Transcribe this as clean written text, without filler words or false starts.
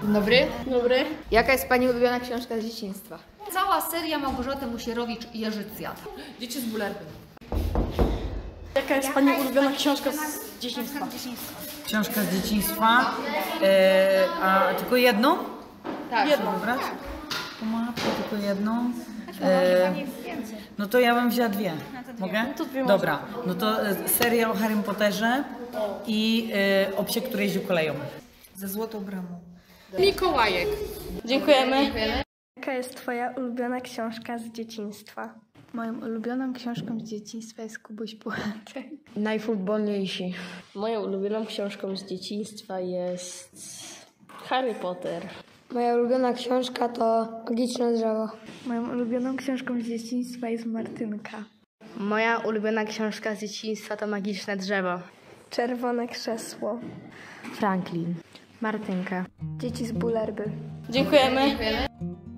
Dzień dobry. Dobry. Jaka jest Pani ulubiona książka z dzieciństwa? Cała seria Małgorzaty Musierowicz-Jerzycjat. Dzieci z Bulerby. Jaka jest Pani ulubiona książka z dzieciństwa? Książka z dzieciństwa, a tylko jedną? Tak. Jedną brać? To matko, tylko jedną. No to ja bym wzięła dwie. Mogę? Dobra, no to seria o Harrym Potterze i o psie, który jeździł koleją. Ze złotą bramą. Mikołajek. Dziękujemy. Jaka jest Twoja ulubiona książka z dzieciństwa? Moją ulubioną książką z dzieciństwa jest Kubuś Puchatek. Najfutbolniejsi. Moją ulubioną książką z dzieciństwa jest Harry Potter. Moja ulubiona książka to Magiczne drzewo. Moją ulubioną książką z dzieciństwa jest Martynka. Moja ulubiona książka z dzieciństwa to Magiczne drzewo. Czerwone krzesło. Franklin. Martynka. Dzieci z Bulerby. Dziękujemy.